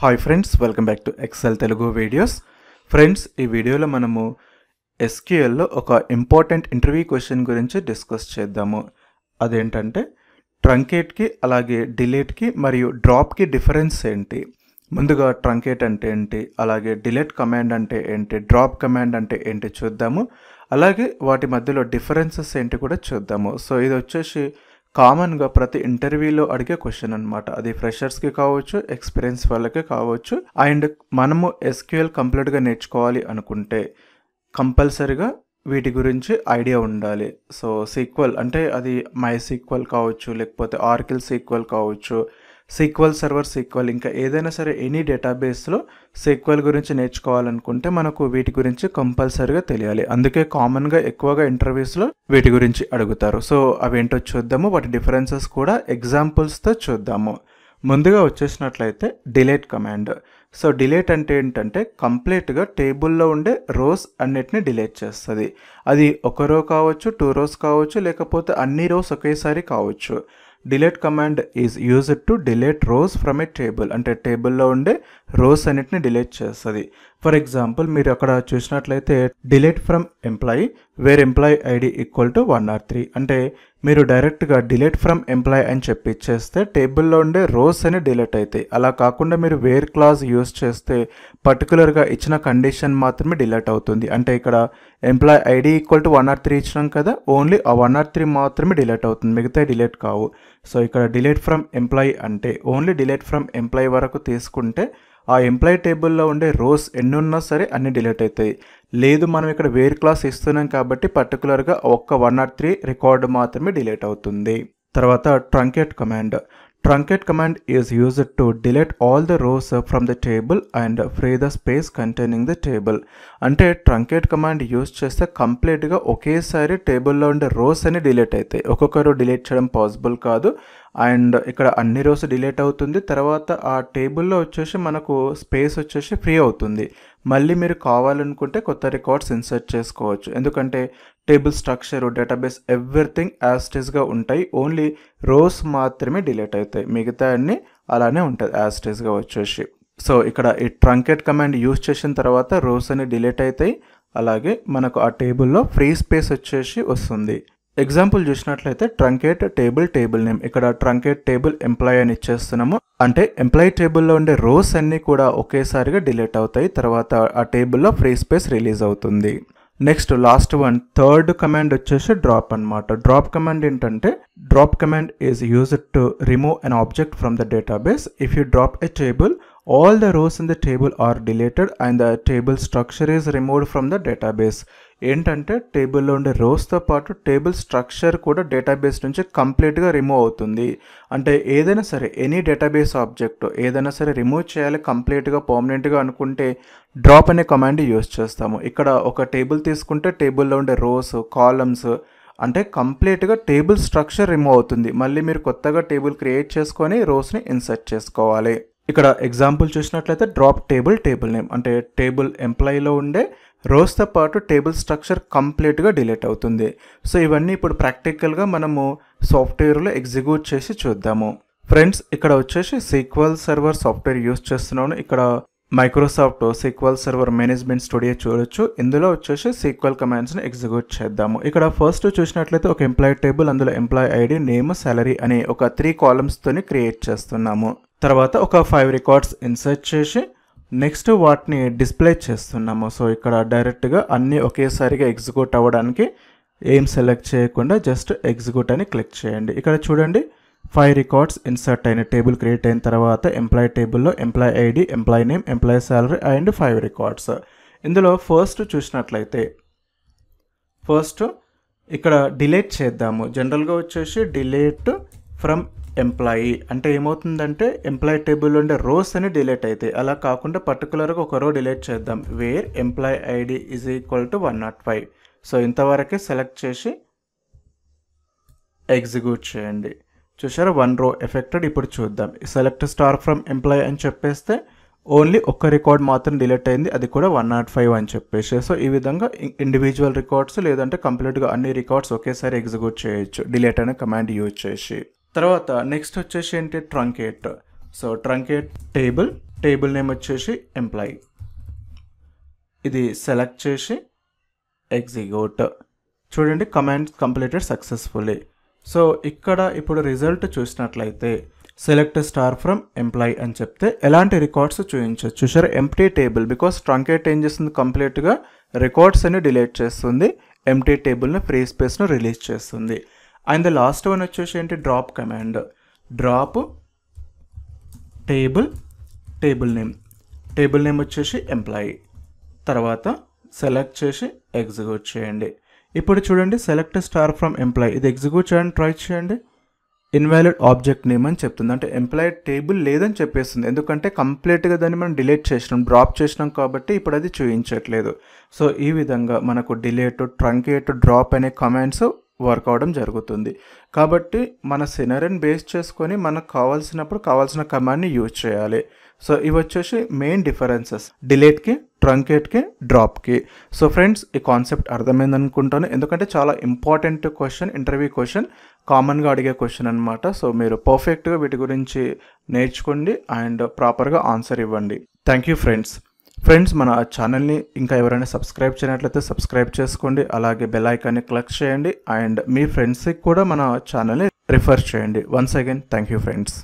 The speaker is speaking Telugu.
Hi friends, welcome back to Excel Telugu videos. Friends, ఈ వీడియోలో మనము ఎస్క్యూఎల్లో ఒక ఇంపార్టెంట్ ఇంటర్వ్యూ క్వశ్చన్ గురించి డిస్కస్ చేద్దాము. అదేంటంటే ట్రంకేట్కి అలాగే డిలీట్కి మరియు డ్రాప్కి డిఫరెన్స్ ఏంటి. ముందుగా ట్రంకేట్ అంటే ఏంటి, అలాగే డిలీట్ కమాండ్ అంటే ఏంటి, డ్రాప్ కమాండ్ అంటే ఏంటి చూద్దాము. అలాగే వాటి మధ్యలో డిఫరెన్సెస్ ఏంటి కూడా చూద్దాము. సో ఇది వచ్చేసి కామన్గా ప్రతి ఇంటర్వ్యూలో అడిగే క్వశ్చన్ అనమాట. అది ఫ్రెషర్స్కి కావచ్చు, ఎక్స్పీరియన్స్ వాళ్ళకి కావచ్చు. అండ్ మనము ఎస్క్యూఎల్ కంప్లీట్గా నేర్చుకోవాలి అనుకుంటే కంపల్సరీగా వీటి గురించి ఐడియా ఉండాలి. సో సీక్వెల్ అంటే అది మై సీక్వెల్ కావచ్చు, లేకపోతే ఆర్కిల్ సీక్వెల్ కావచ్చు, సీక్వెల్ సర్వర్ సీక్వెల్, ఇంకా ఏదైనా సరే ఎనీ డేటాబేస్లో సీక్వెల్ గురించి నేర్చుకోవాలనుకుంటే మనకు వీటి గురించి కంపల్సరీగా తెలియాలి. అందుకే కామన్గా ఎక్కువగా ఇంటర్వ్యూస్లో వీటి గురించి అడుగుతారు. సో అవేంటో చూద్దాము, వాటి డిఫరెన్సెస్ కూడా ఎగ్జాంపుల్స్తో చూద్దాము. ముందుగా వచ్చేసినట్లయితే డిలీట్ కమాండ్. సో డిలీట్ అంటే ఏంటంటే కంప్లీట్గా టేబుల్లో ఉండే రోస్ అన్నిటిని డిలీట్ చేస్తుంది. అది ఒక రో కావచ్చు, 2 రోస్ కావచ్చు, లేకపోతే అన్ని రోస్ ఒకేసారి కావచ్చు. Delete command is used to delete rows from a table. అంటే టేబుల్లో ఉండే రోస్ అన్నిటిని డిలీట్ చేస్తుంది. ఫర్ ఎగ్జాంపుల్ మీరు అక్కడ చూసినట్లయితే delete from employee where employee ID equal to 1 or 3 అంటే మీరు డైరెక్ట్గా డిలీట్ ఫ్రమ్ ఎంప్లాయీ అని చెప్పి ఇచ్చేస్తే టేబుల్లో ఉండే రోస్ అని డిలీట్ అవుతాయి. అలా కాకుండా మీరు వేర్ క్లాజ్ యూజ్ చేస్తే పర్టికులర్గా ఇచ్చిన కండిషన్ మాత్రమే డిలీట్ అవుతుంది. అంటే ఇక్కడ employee ID equal to 1 or 3 ఇచ్చినాం కదా, ఓన్లీ ఆ 1 or 3 మాత్రమే డిలీట్ అవుతుంది, మిగతా డిలీట్ కావు. సో ఇక్కడ డిలీట్ ఫ్రమ్ ఎంప్లాయీ అంటే ఓన్లీ డిలీట్ ఫ్రమ్ ఎంప్లాయీ వరకు తీసుకుంటే ఆ ఎంప్లాయీ టేబుల్లో ఉండే రోస్ ఎన్ని ఉన్నా సరే అన్ని డిలీట్ అవుతాయి. లేదు మనం ఇక్కడ వేర్ క్లాస్ ఇస్తున్నాం కాబట్టి పర్టికులర్గా ఒక్క 1 or 3 రికార్డు మాత్రమే డిలీట్ అవుతుంది. తర్వాత truncate command. Truncate command is used to delete all the rows from the table and free the space containing the table. అంటే ట్రంకేట్ కమాండ్ యూజ్ చేస్తే కంప్లీట్గా ఒకేసారి టేబుల్లో ఉండే రోస్ అని డిలీట్ అవుతాయి. ఒక్కొక్క రో డిలీట్ చేయడం పాసిబుల్ కాదు. అండ్ ఇక్కడ అన్ని రోస్ డిలీట్ అవుతుంది. తర్వాత ఆ టేబుల్లో వచ్చేసి మనకు స్పేస్ వచ్చేసి ఫ్రీ అవుతుంది. మళ్ళీ మీరు కావాలనుకుంటే కొత్త రికార్డ్స్ ఇన్సర్ట్ చేసుకోవచ్చు. ఎందుకంటే table structure, database everything as it ఈస్గా ఉంటాయి. ఓన్లీ రోస్ మాత్రమే డిలీట్ అవుతాయి, మిగతా అన్నీ అలానే ఉంటుంది యాజ్ ఇట్ ఈస్గా వచ్చేసి. సో ఇక్కడ ఈ ట్రంకేట్ కమాండ్ యూజ్ చేసిన తర్వాత రోస్ అన్ని డిలీట్ అవుతాయి. అలాగే మనకు ఆ టేబుల్లో ఫ్రీ స్పేస్ వచ్చేసి వస్తుంది. ఎగ్జాంపుల్ చూసినట్లయితే ట్రంకేట్ టేబుల్ నేమ్. ఇక్కడ ట్రంకేట్ టేబుల్ ఎంప్లాయీ అని ఇచ్చేస్తున్నాము. అంటే ఎంప్లాయీ టేబుల్లో ఉండే రోస్ అన్నీ కూడా ఒకేసారిగా డిలీట్ అవుతాయి. తర్వాత ఆ టేబుల్లో ఫ్రీ స్పేస్ రిలీజ్ అవుతుంది. Next last one, third command వచ్చేసి డ్రాప్ అనమాట. డ్రాప్ కమాండ్ ఏంటంటే drop command is used to remove an object from the database. If you drop a table all the rows in the table are deleted and the table structure is removed from the database. ఏంటంటే టేబుల్లో ఉండే రోస్తో పాటు టేబుల్ స్ట్రక్చర్ కూడా డేటాబేస్ నుంచి కంప్లీట్గా రిమూవ్ అవుతుంది. అంటే ఏదైనా సరే ఎనీ డేటాబేస్ ఆబ్జెక్ట్ ఏదైనా సరే రిమూవ్ చేయాలి కంప్లీట్గా పర్మనెంట్గా అనుకుంటే డ్రాప్ అనే కమాండ్ యూజ్ చేస్తాము. ఇక్కడ ఒక టేబుల్ తీసుకుంటే టేబుల్లో ఉండే రోస్, కాలమ్స్ అంటే కంప్లీట్గా టేబుల్ స్ట్రక్చర్ రిమూవ్ అవుతుంది. మళ్ళీ మీరు కొత్తగా టేబుల్ క్రియేట్ చేసుకొని రోస్ని ఇన్సర్ట్ చేసుకోవాలి. ఇక్కడ ఎగ్జాంపుల్ చూసినట్లయితే డ్రాప్ టేబుల్ నేమ్ అంటే టేబుల్ ఎంప్లాయీలో ఉండే రోస్తో పాటు టేబుల్ స్ట్రక్చర్ కంప్లీట్గా డిలీట్ అవుతుంది. సో ఇవన్నీ ఇప్పుడు ప్రాక్టికల్గా మనము సాఫ్ట్వేర్లో ఎగ్జిక్యూట్ చేసి చూద్దాము. ఫ్రెండ్స్, ఇక్కడ వచ్చేసి సీక్వెల్ సర్వర్ సాఫ్ట్వేర్ యూజ్ చేస్తున్నాను. ఇక్కడ Microsoft SQL Server management studio చూడొచ్చు. ఇందులో వచ్చేసి సీక్వెల్ కమాండ్స్ని ఎగ్జిక్యూట్ చేద్దాము. ఇక్కడ ఫస్ట్ చూసినట్లయితే ఒక ఎంప్లాయీ టేబుల్, అందులో ఎంప్లాయీ ఐడి, నేమ్, సాలరీ అని ఒక 3 కాలమ్స్తోని క్రియేట్ చేస్తున్నాము. తర్వాత ఒక 5 రికార్డ్స్ ఇన్సర్ట్ చేసి నెక్స్ట్ వాటిని డిస్ప్లే చేస్తున్నాము. సో ఇక్కడ డైరెక్ట్గా అన్నీ ఒకేసారిగా ఎగ్జిక్యూట్ అవ్వడానికి ఏం సెలెక్ట్ చేయకుండా జస్ట్ ఎగ్జిక్యూట్ అని క్లిక్ చేయండి. ఇక్కడ చూడండి 5 రికార్డ్స్ ఇన్సర్ట్ అయిన టేబుల్ క్రియేట్ అయిన తర్వాత ఎంప్లాయీ టేబుల్లో employee ID, employee name, employee salary and 5 records. ఇందులో ఫస్ట్ చూసినట్లయితే ఇక్కడ డిలీట్ చేద్దాము. జనరల్గా వచ్చేసి డిలీట్ ఫ్రమ్ ఎంప్లాయీ అంటే ఏమవుతుందంటే ఎంప్లాయీ టేబుల్లో ఉండే రోస్ అని డిలీట్ అవుతాయి. అలా కాకుండా పర్టికులర్గా ఒక రో డిలీట్ చేద్దాం. Where employee ID is equal to 105. So ఇంతవరకే సెలెక్ట్ చేసి ఎగ్జిక్యూట్ చేయండి. చూసారా, 1 రో ఎఫెక్టెడ్. ఇప్పుడు చూద్దాం. సెలెక్ట్ స్టార్ ఫ్రమ్ ఎంప్లాయీ అని చెప్పేస్తే ఓన్లీ ఒక్క రికార్డ్ మాత్రం డిలీట్ అయింది, అది కూడా 105 అని చెప్పేసి. సో ఈ విధంగా ఇండివిజువల్ రికార్డ్స్ లేదంటే కంప్లీట్గా అన్ని రికార్డ్స్ ఒకేసారి ఎగ్జిక్యూట్ చేయొచ్చు డిలీట్ అనే కమాండ్ యూజ్ చేసి. తర్వాత నెక్స్ట్ వచ్చేసి ఏంటి truncate. So truncate table name వచ్చేసి ఎంప్లాయీ. ఇది సెలెక్ట్ చేసి ఎగ్జిక్యూట్. చూడండి కమాండ్ కంప్లీటెడ్ సక్సెస్ఫుల్లీ. సో ఇక్కడ ఇప్పుడు రిజల్ట్ చూసినట్లయితే సెలెక్ట్ స్టార్ ఫ్రమ్ ఎంప్లాయీ అని చెప్తే ఎలాంటి రికార్డ్స్ చూపించవచ్చు. చూసారు ఎంప్టీ టేబుల్, బికాస్ ట్రంకేట్ ఏం చేస్తుంది కంప్లీట్గా రికార్డ్స్ అని డిలీట్ చేస్తుంది, ఎంప్టీ టేబుల్ని ఫ్రీ స్పేస్ను రిలీజ్ చేస్తుంది. అండ్ ద లాస్ట్ వన్ వచ్చేసి ఏంటి drop command. Drop table name వచ్చేసి ఎంప్లాయీ. తర్వాత సెలెక్ట్ చేసి ఎగ్జిక్యూట్ చేయండి. ఇప్పుడు చూడండి సెలెక్ట్ స్టార్ ఫ్రమ్ ఎంప్లాయీ, ఇది ఎగ్జిక్యూట్ చేయడానికి ట్రై చేయండి. ఇన్వాలిడ్ ఆబ్జెక్ట్ నేమ్ అని చెప్తుంది, అంటే ఎంప్లాయీ టేబుల్ లేదని చెప్పేస్తుంది. ఎందుకంటే కంప్లీట్గా దాన్ని మనం డిలీట్ చేసినాం, డ్రాప్ చేసినాం కాబట్టి ఇప్పుడు అది చూపించట్లేదు. సో ఈ విధంగా మనకు డిలీట్, ట్రంకేట్, డ్రాప్ అనే కమాండ్స్ వర్క్ అవడం జరుగుతుంది. కాబట్టి మన సినారియోని బేస్ చేసుకొని మనకు కావాల్సినప్పుడు కావాల్సిన కమాండ్ని యూజ్ చేయాలి. సో ఇవి వచ్చేసి మెయిన్ డిఫరెన్సెస్ డిలీట్కి, ట్రంకేట్కి, డ్రాప్కి. సో ఫ్రెండ్స్ ఈ కాన్సెప్ట్ అర్థమైంది అనుకుంటాను, ఎందుకంటే చాలా ఇంపార్టెంట్ క్వశ్చన్, ఇంటర్వ్యూ క్వశ్చన్, కామన్గా అడిగే క్వశ్చన్ అనమాట. సో మీరు పర్ఫెక్ట్గా వీటి గురించి నేర్చుకోండి అండ్ ప్రాపర్గా ఆన్సర్ ఇవ్వండి. థ్యాంక్ యూ ఫ్రెండ్స్ మన ఛానల్ని ఇంకా ఎవరైనా సబ్స్క్రైబ్ చేయనట్లయితే సబ్స్క్రైబ్ చేసుకోండి, అలాగే బెల్ ఐకాన్ని క్లిక్ చేయండి అండ్ మీ ఫ్రెండ్స్కి కూడా మన ఛానల్ని రిఫర్ చేయండి. Once again thank you friends.